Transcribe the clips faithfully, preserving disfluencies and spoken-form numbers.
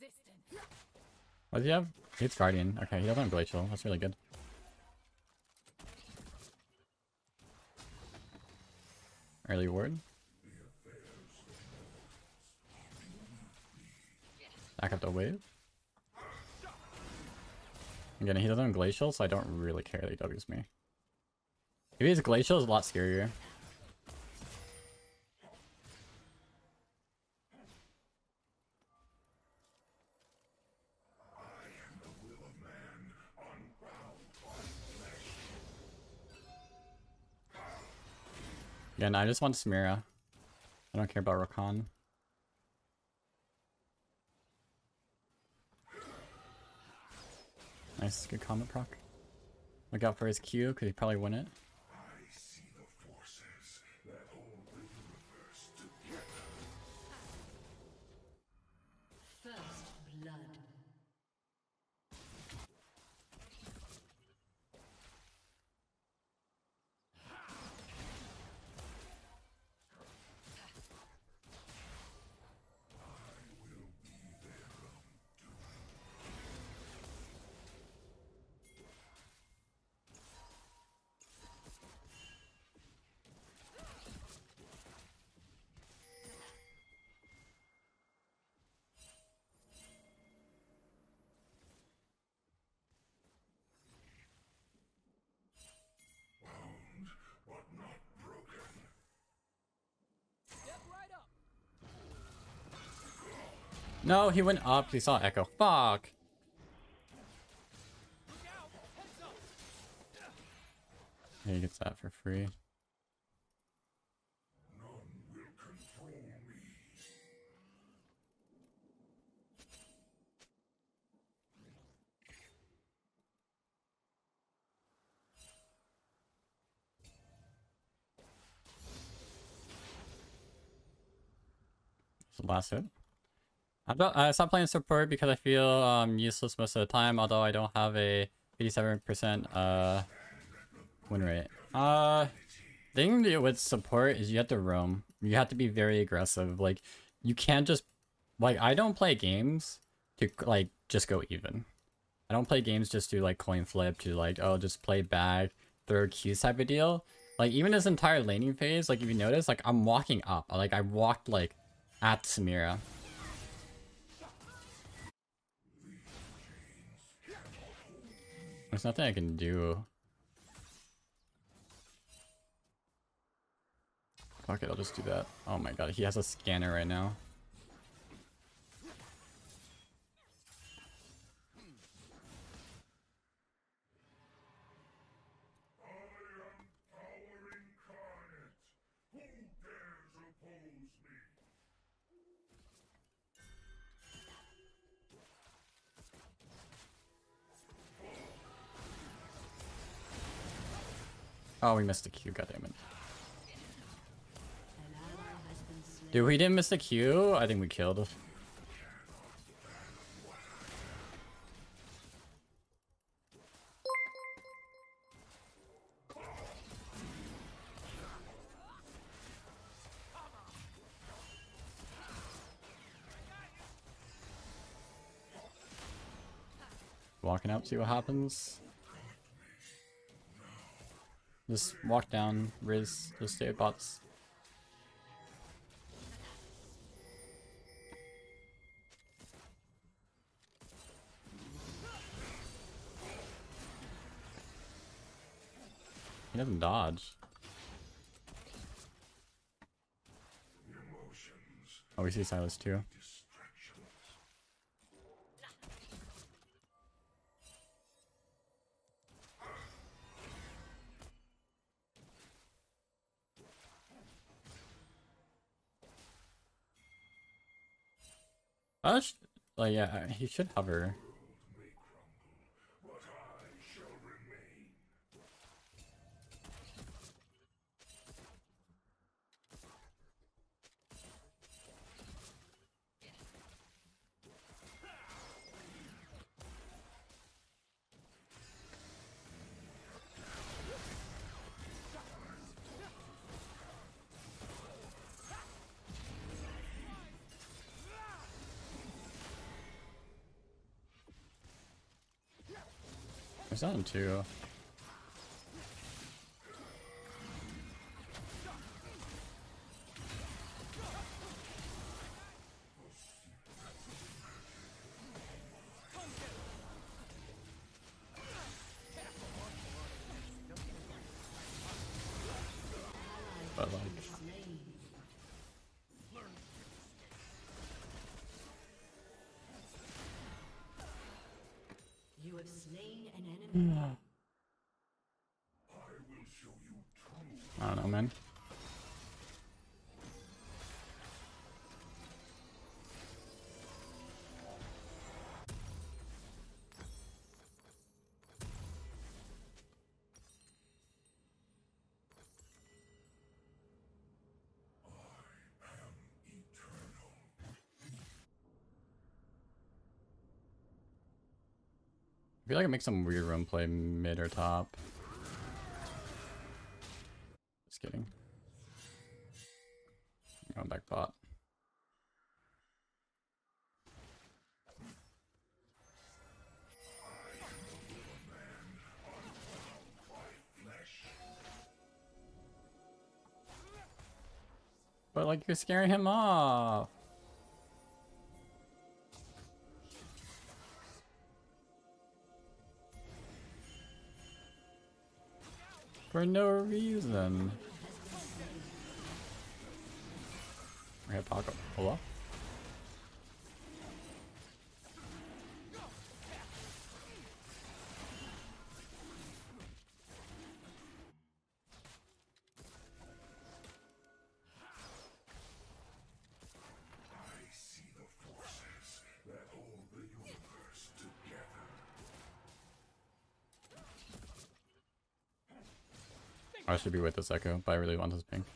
What does he have? It's Guardian. Okay, he doesn't have Glacial. That's really good. Early ward. Back up the wave. Again, he doesn't have Glacial, so I don't really care that he W's me. If he has Glacial, it's a lot scarier. Again, I just want Samira. I don't care about Rakan. Nice, good comment proc. Look out for his Q, because he probably win it. I see the forces that hold the universe together. First blood. But not broken. Step right up. No, he went up. He saw Echo. Fuck. Look out. Heads up. Yeah, he gets that for free. None will control me. It's the last hit. I, don't, I stopped playing support because I feel um, useless most of the time, although I don't have a eighty-seven percent uh, win rate. Uh, the thing with support is you have to roam. You have to be very aggressive. Like, you can't just... Like, I don't play games to, like, just go even. I don't play games just to, like, coin flip, to, like, oh, just play back, throw Qs type of deal. Like, even this entire laning phase, like, if you notice, like, I'm walking up. Like, I walked, like, at Samira. There's nothing I can do. Fuck it, I'll just do that. Oh my god, he has a scanner right now. I am power incarnate. Who dares oppose me? Oh, we missed the Q, goddammit. An ally has been slain. Dude, we didn't miss the Q? I think we killed. Walking up, see what happens. Just walk down, Riz, just stay at bots. He doesn't dodge. Emotions, Oh, we see Silas too. distractions. Oh, sh like, yeah, he should hover. May crumble, but I shall remain. He's down two. But like, You have slain an enemy. I will show you true. I don't know, man. I feel like it makes some weird run play mid or top. Just kidding. Going back bot. But like you're scaring him off. For no reason. I have Paco. Hello? I see the forces that hold the universe together. I should be with this Echo, but I really want this ping.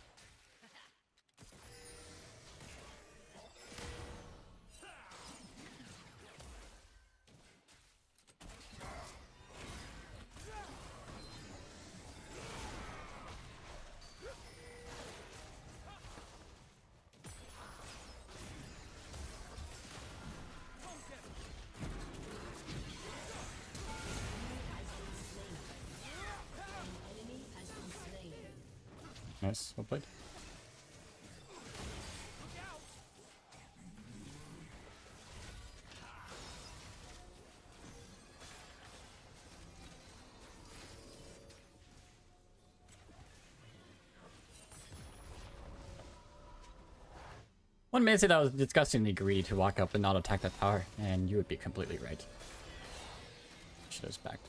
Nice, well played. One may say that was disgustingly greedy to walk up and not attack that tower, and you would be completely right. Should have backed.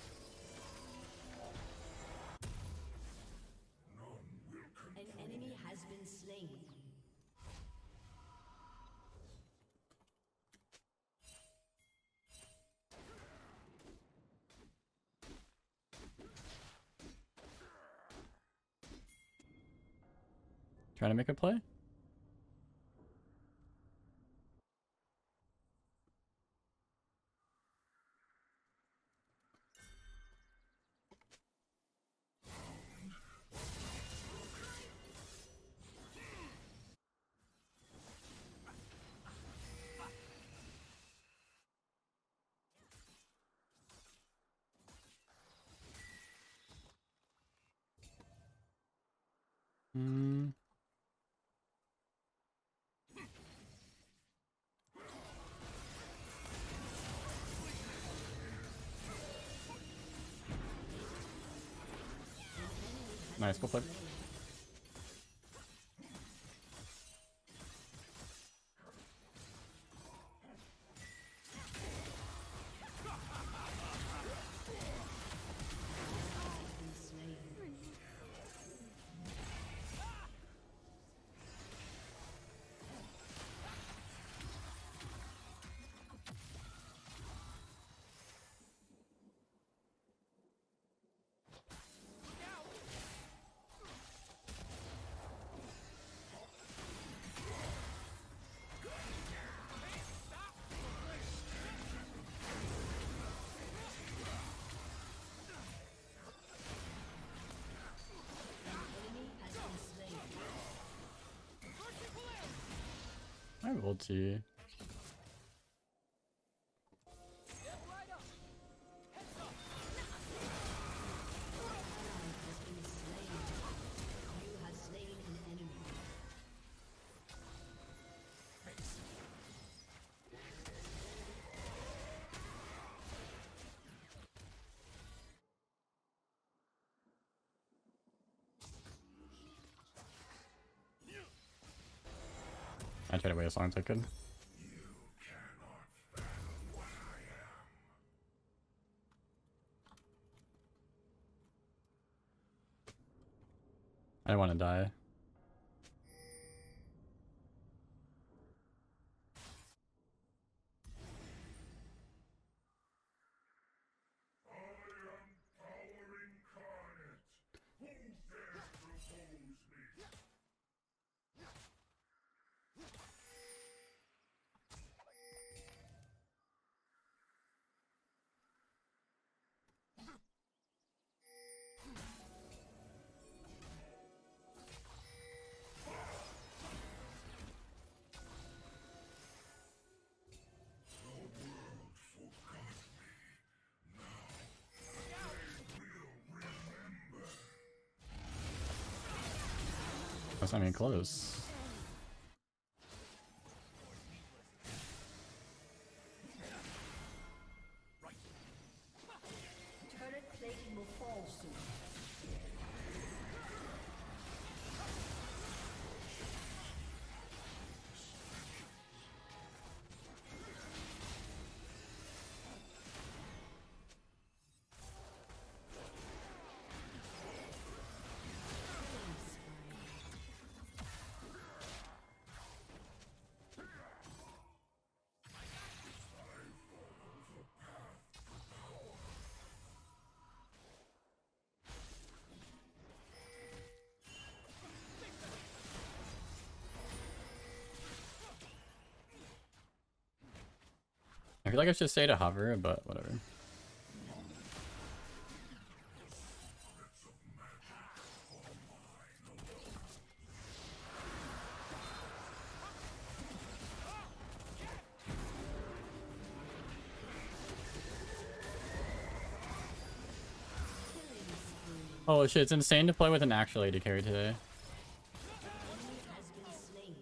An enemy has been slain. Trying to make a play? Hmm. Nice, well played. I will too. I tried to wait as long as I could. I don't want to die. That's not even close. Turret plating will fall soon. I feel like I should stay to hover, but whatever. Oh shit, it's insane to play with an actual A D carry today. Has been slain.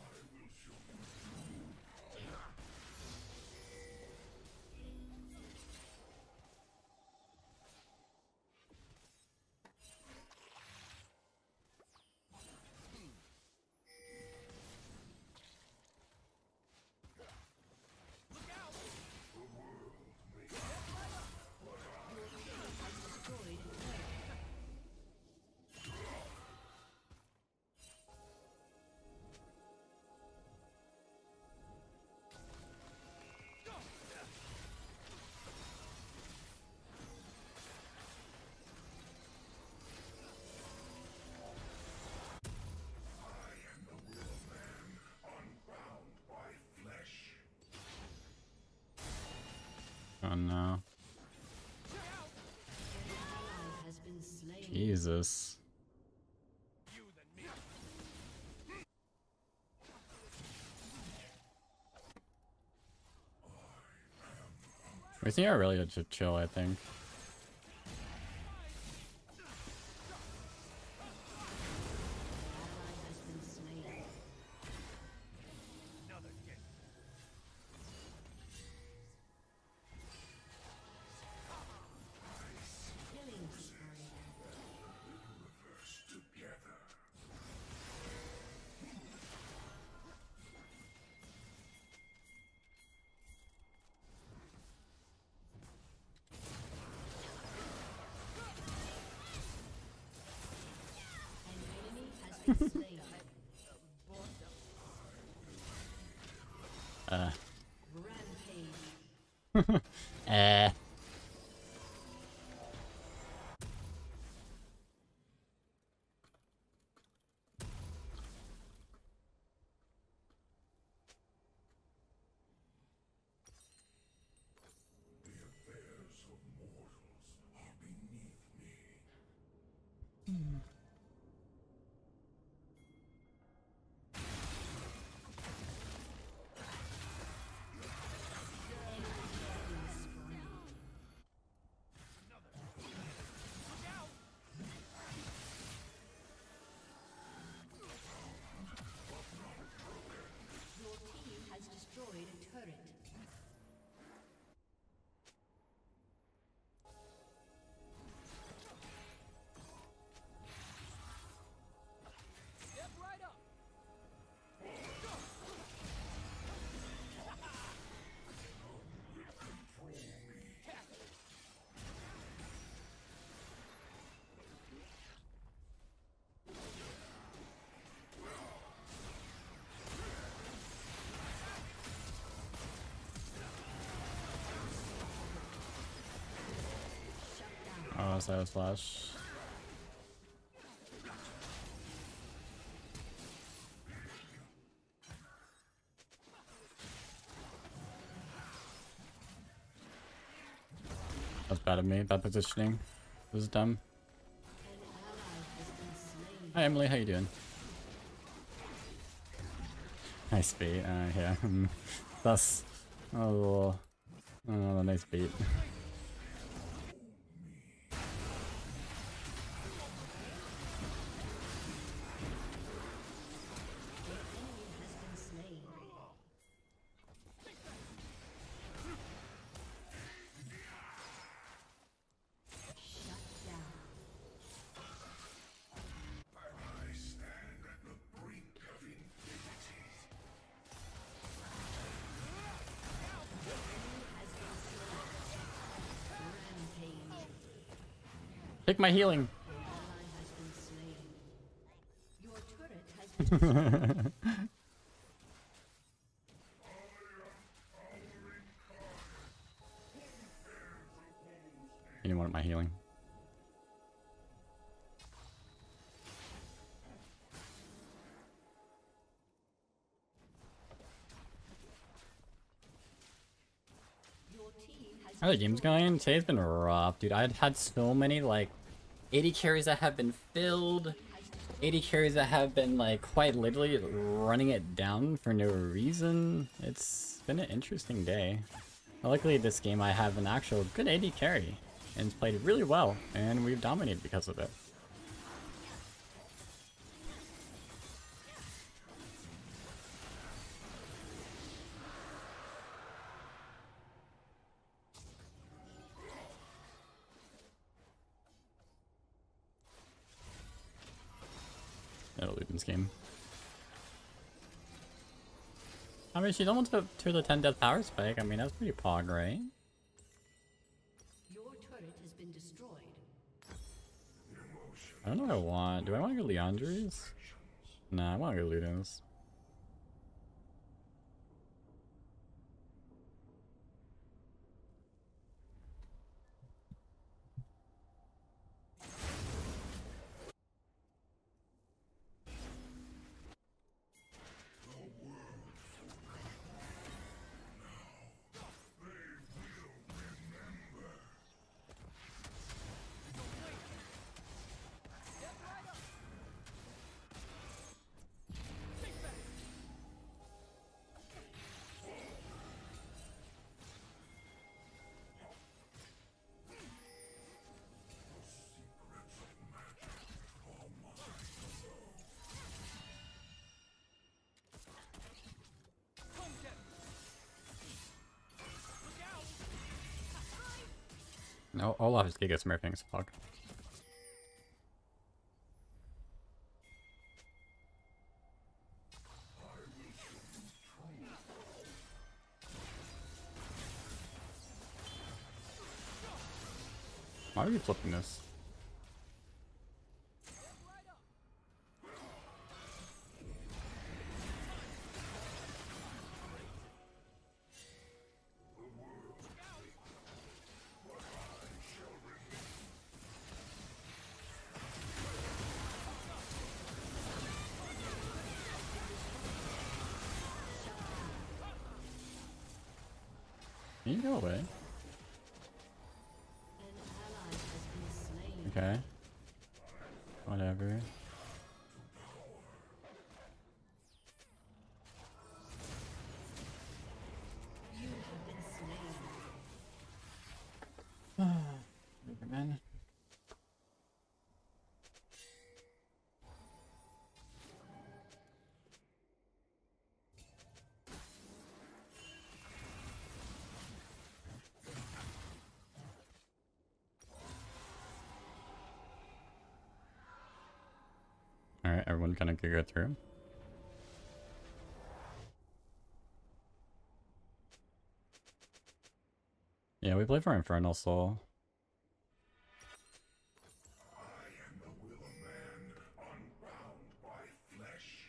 Oh no. Has been slain. Jesus. We think are really just chill, I think. Has been slain. Killing spree. Together. An enemy has been slain. Uh. Rampage. Eh. Affairs of mortals are beneath me. Oh, Silas Flash. That's bad of me, bad positioning. This is dumb. Hi Emily, how you doing? Nice bait, uh, yeah. That's oh, oh, nice bait. I stand at the brink of infinity. Take my healing. Your turret has been You didn't want my healing. your team has How are the games going? Today's been rough, dude. I'd had so many like eighty carries that have been filled, eighty carries that have been like quite literally running it down for no reason. It's been an interesting day. Luckily this game I have an actual good A D carry and it's played really well and we've dominated because of it. That'll lose this game. I mean, she's almost up to the ten death power spike. I mean, that's pretty pog, right? your turret has been destroyed. I don't know what I want. Do I want to go Leandre's? Nah, I want to go Ludo's. No, Olaf is Giga Smurfing, so fuck. Why are you flipping this? Can you go away? An ally has been slain. Okay. Whatever. You have been slain. Man. Alright, everyone kind of could go through. Yeah, we play for Infernal Soul. I am the will of man, unbound by flesh.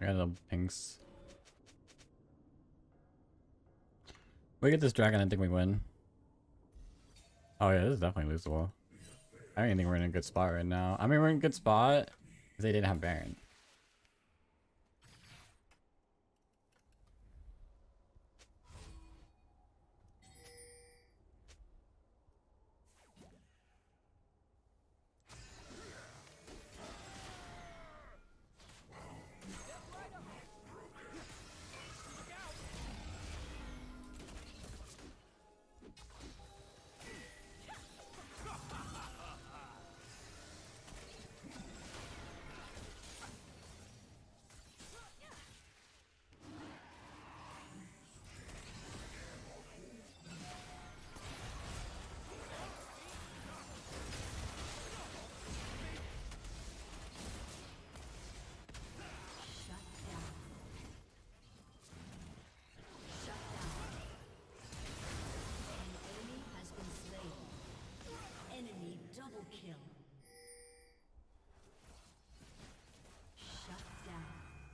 I got the pinks. We get this dragon, I think we win. Oh yeah, this is definitely losable. I don't even think we're in a good spot right now. I mean, we're in a good spot because they didn't have Baron. Double kill. Shut down.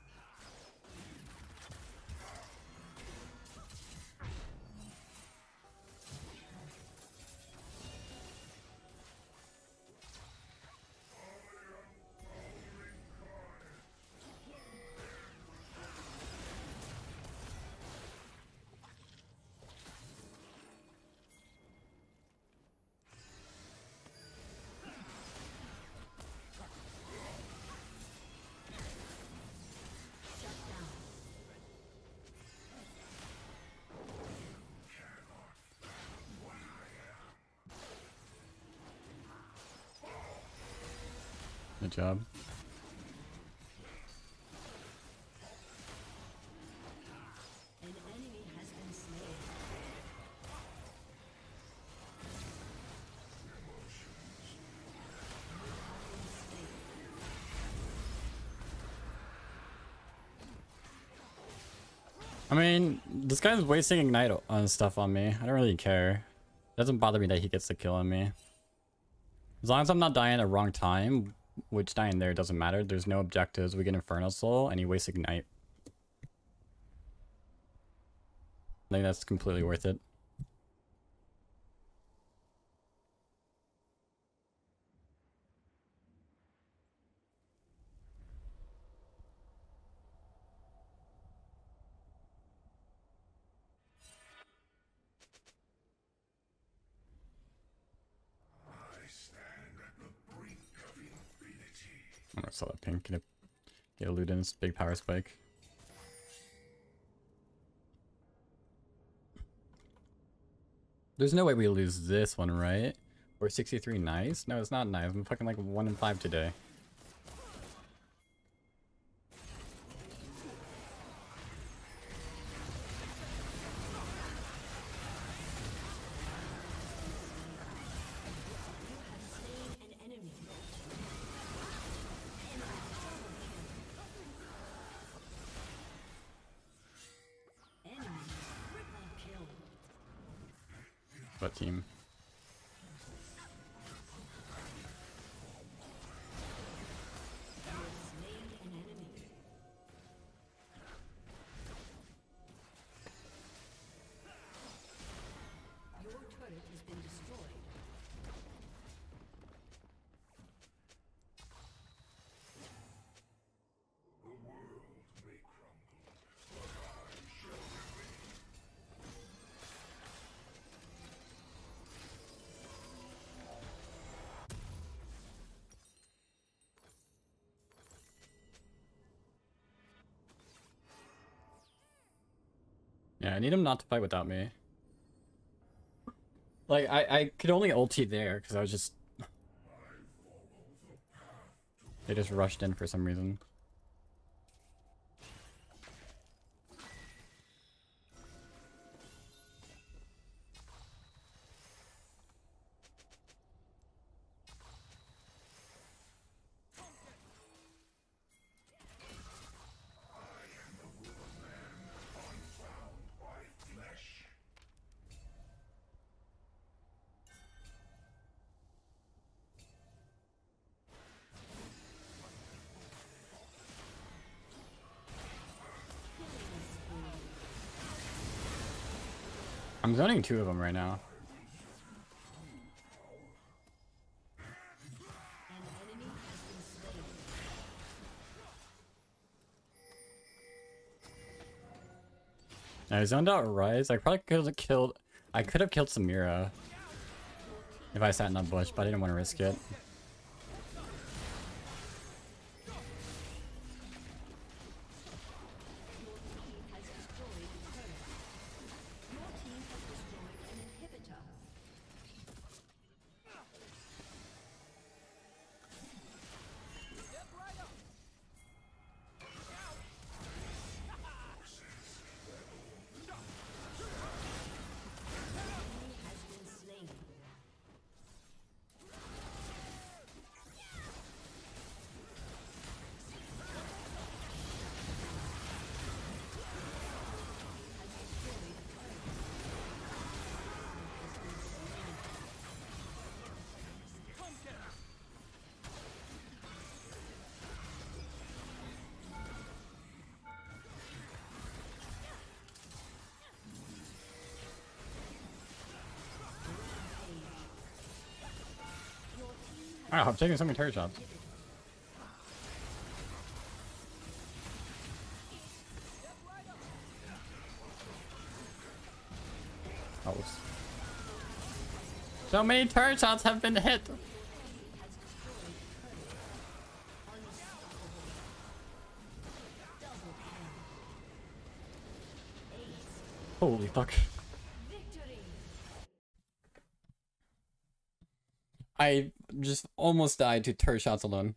Good job. An enemy has been slain. I mean, this guy's wasting ignite on stuff on me. I don't really care. It doesn't bother me that he gets the kill on me. As long as I'm not dying at the wrong time, which dying there doesn't matter. There's no objectives. We get Infernal Soul and he wastes ignite. I think that's completely worth it. I'm gonna sell that pink. Get a, get a Luden's big power spike. There's no way we lose this one, right? We're sixty-three nice? No, it's not nice. I'm fucking like one in five today. What team? Your turret has been destroyed. The world may crumble, but I shall remain. Yeah, I need him not to fight without me. Like, I, I could only ulti there, because I was just... They just rushed in for some reason. I'm zoning two of them right now. An enemy has been slain. I zoned out Rise. I probably could have killed. I could have killed Samira if I sat in that bush, but I didn't want to risk it. Has destroyed a turret. Your team has destroyed an inhibitor. Enemy has been slain. Wow, I'm taking so many turret shots. Oh. So many turret shots have been hit. Holy fuck. Victory! I just almost died to turret shots alone.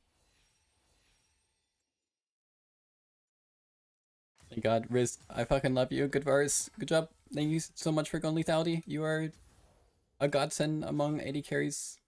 Thank God, Riz, I fucking love you. Good verse. Good job. Thank you so much for going lethality. You are a godsend among A D carries.